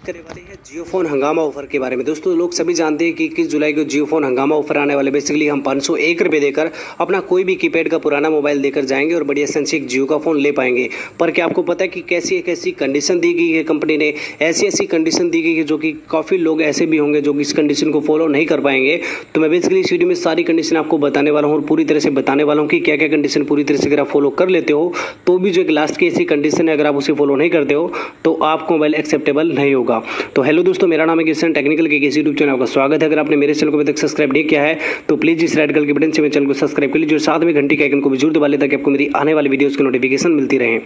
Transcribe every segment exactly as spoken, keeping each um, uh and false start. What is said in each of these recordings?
करने वाले हैं जियो फोन हंगामा ऑफर के बारे में। दोस्तों लोग सभी जानते हैं कि इक्कीस जुलाई को जियो फोन हंगामा ऑफर आने वाले। बेसिकली हम पाँच सौ एक रुपये देकर अपना कोई भी कीपैड का पुराना मोबाइल देकर जाएंगे और बढ़िया संचिक जियो का फोन ले पाएंगे। पर क्या आपको पता है कि कैसी एक ऐसी कंडीशन दी गई है, कंपनी ने ऐसी ऐसी कंडीशन दी गई है जो कि काफ़ी लोग ऐसे भी होंगे जो कि इस कंडीशन को फॉलो नहीं कर पाएंगे। तो मैं बेसिकली इस वीडियो में सारी कंडीशन आपको बताने वाला हूँ और पूरी तरह से बताने वाला हूँ कि क्या क्या कंडीशन पूरी तरह से अगर आप फॉलो कर लेते हो तो भी जो एक लास्ट की ऐसी कंडीशन है अगर आप उसे फॉलो नहीं करते हो तो आपको मोबाइल एक्सेप्टेबल नहीं होगा। तो हेलो दोस्तों, मेरा नाम है किशन टेक्निकल के किसी यूट्यूब चैनल का स्वागत है। अगर आपने मेरे चैनल को अभी तक सब्सक्राइब नहीं किया है तो प्लीज इस रेड कलर के बटन से मेरे चैनल को सब्सक्राइब कर लीजिए और साथ में घंटी के आइकन को भी जरूर दबा लें ताकि आपको मेरी आने वाली वीडियोस की नोटिफिकेशन मिलती रहे।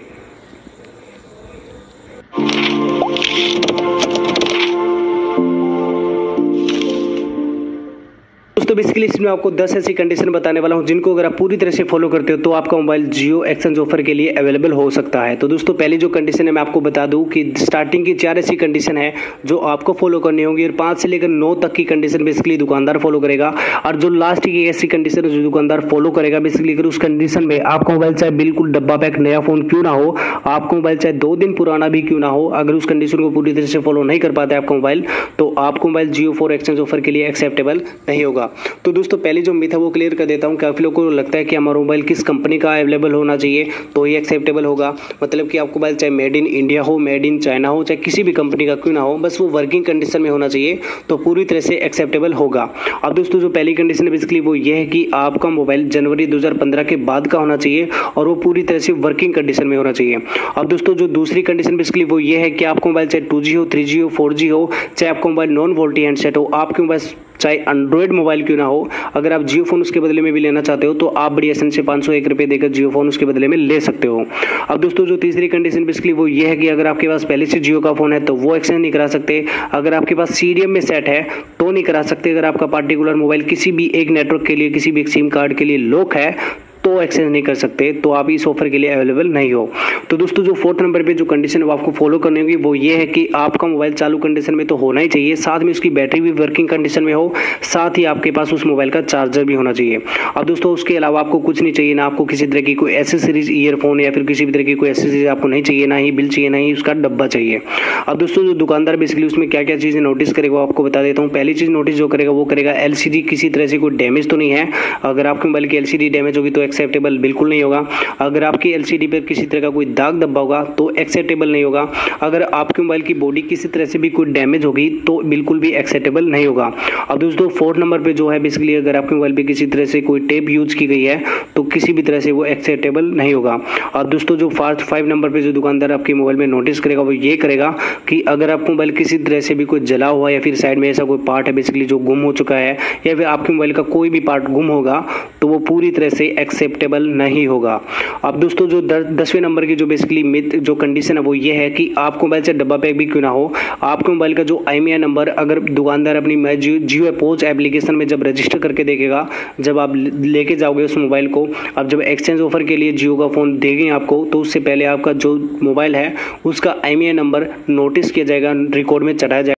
तो बेसिकली इसमें आपको दस ऐसी कंडीशन बताने वाला हूं जिनको अगर आप पूरी तरह से फॉलो करते हो तो आपका मोबाइल जियो एक्सचेंज ऑफर के लिए अवेलेबल हो सकता है। तो दोस्तों पहली जो कंडीशन है मैं आपको बता दूं कि स्टार्टिंग की चार ऐसी कंडीशन है जो आपको फॉलो करनी होगी और पाँच से लेकर नौ तक की कंडीशन बेसिकली दुकानदार फॉलो करेगा और जो लास्ट की ऐसी कंडीशन है जो दुकानदार फॉलो करेगा बेसिकली अगर उस कंडीशन में आपका मोबाइल चाहे बिल्कुल डब्बा पैक नया फोन क्यों ना हो, आपका मोबाइल चाहे दो दिन पुराना भी क्यों ना हो, अगर उस कंडीशन को पूरी तरह से फॉलो नहीं कर पाता है आपका मोबाइल तो आपको mobile Jio four exchange offer के लिए एक्सेप्टेबल नहीं होगा। तो दोस्तों पहले जो मिथ है वो क्लियर कर देता हूँ। काफ़ी लोगों को लगता है कि हमारा मोबाइल किस कंपनी का अवेलेबल होना चाहिए तो ये एक्सेप्टेबल होगा। मतलब कि आपको मोबाइल चाहे मेड इन इंडिया हो, मेड इन चाइना हो, चाहे किसी भी कंपनी का क्यों ना हो, बस वो वर्किंग कंडीशन में होना चाहिए तो पूरी तरह से एक्सेप्टेबल होगा। अब दोस्तों जो पहली कंडीशन है बेसिकली वो ये है कि आपका मोबाइल जनवरी दो हज़ार पंद्रह के बाद का होना चाहिए और वो पूरी तरह से वर्किंग कंडीशन में होना चाहिए। अब दोस्तों जो दूसरी कंडीशन बेसिकली वो ये है कि आपका मोबाइल चाहे टू जी हो, थ्री जी हो, फोर जी हो, चाहे आपका मोबाइल नॉन वोल्टी हैंडसेट हो, आपके मोबाइल चाहे एंड्रॉइड मोबाइल क्यों ना हो, अगर आप जियो फोन उसके बदले में भी लेना चाहते हो तो आप बड़ी आसानी से पाँच सौ एक रुपये देकर जियो फोन उसके बदले में ले सकते हो। अब दोस्तों जो तीसरी कंडीशन बेसिकली वो ये है कि अगर आपके पास पहले से जियो का फोन है तो वो एक्सचेंज नहीं करा सकते। अगर आपके पास सीडीएम में सेट है तो नहीं करा सकते। अगर आपका पार्टिकुलर मोबाइल किसी भी एक नेटवर्क के लिए, किसी भी एक सिम कार्ड के लिए लॉक है तो एक्सचेंज नहीं कर सकते, तो आप इस ऑफर के लिए अवेलेबल नहीं हो। तो दोस्तों जो फोर्थ नंबर पे जो कंडीशन वो आपको फॉलो करनी होगी वो ये है कि आपका मोबाइल चालू कंडीशन में तो होना ही चाहिए, साथ में उसकी बैटरी भी वर्किंग कंडीशन में हो, साथ ही आपके पास उस मोबाइल का चार्जर भी होना चाहिए। अब दोस्तों उसके अलावा आपको कुछ नहीं चाहिए, ना आपको किसी तरह की कोई एसेसरीज, ईयरफोन या फिर किसी भी तरह की कोई एसेसरीज आपको नहीं चाहिए, ना ही बिल चाहिए, ना ही उसका डब्बा चाहिए। अब दोस्तों जो दुकानदार बेसिकली उसमें क्या क्या चीज़ें नोटिस करेगा वो आपको बता देता हूँ। पहली चीज़ नोटिस जो करेगा वो करेगा एलसीडी किसी तरह से कोई डैमेज तो नहीं है। अगर आपके मोबाइल की एलसीडी डैमेज होगी तो एक्सेप्टेबल बिल्कुल नहीं होगा। अगर आपकी एलसीडी पर किसी तरह का कोई दाग धब्बा होगा तो एक्सेप्टेबल नहीं होगा। अगर आपके मोबाइल की बॉडी किसी तरह से भी कोई डैमेज होगी तो बिल्कुल भी एक्सेप्टेबल नहीं होगा। अब दोस्तों फोर्थ नंबर पे जो है बेसिकली अगर आपके मोबाइल पे किसी तरह से कोई टेप यूज की गई है तो किसी भी तरह से वो एक्सेप्टेबल नहीं होगा। और दोस्तों जो फास्ट फाइव नंबर पे जो दुकानदार आपके मोबाइल में नोटिस करेगा वो ये करेगा कि अगर आपका मोबाइल किसी तरह से भी कोई जला हुआ या फिर साइड में ऐसा कोई पार्ट है बेसिकली जो गुम हो चुका है या फिर आपके मोबाइल का कोई भी पार्ट गुम होगा तो वो पूरी तरह से एक्सेप्टेबल नहीं होगा। अब दोस्तों जो दसवें नंबर की जो बेसिकली मिथ जो कंडीशन है वो ये है कि आपको मोबाइल से डब्बा पैक भी क्यों ना हो, आपके मोबाइल का जो आई एम ई आई नंबर अगर दुकानदार अपनी जियो जियो पोज एप्लीकेशन में जब रजिस्टर करके देखेगा, जब आप लेके जाओगे उस मोबाइल को, अब जब एक्सचेंज ऑफर के लिए जियो का फ़ोन देंगे आपको तो उससे पहले आपका जो मोबाइल है उसका I M E I number notice किया जाएगा, रिकॉर्ड में चढ़ाया जाएगा।